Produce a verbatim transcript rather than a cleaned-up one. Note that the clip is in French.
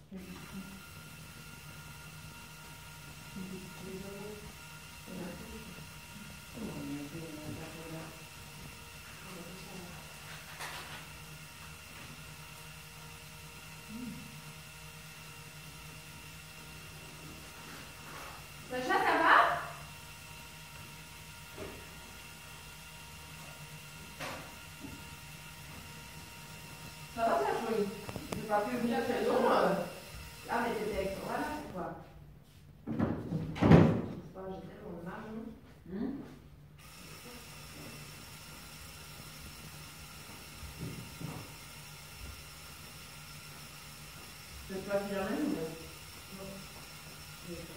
Sacha, ça va? Ça va, ça, Jolie? J'ai pas pu venir chez nous. Euh... Ah, mais t'étais avec toi, voilà, c'est quoi? Je sais pas, j'ai tellement mal, non? Hum? Tu veux pas finir la nuit? Non.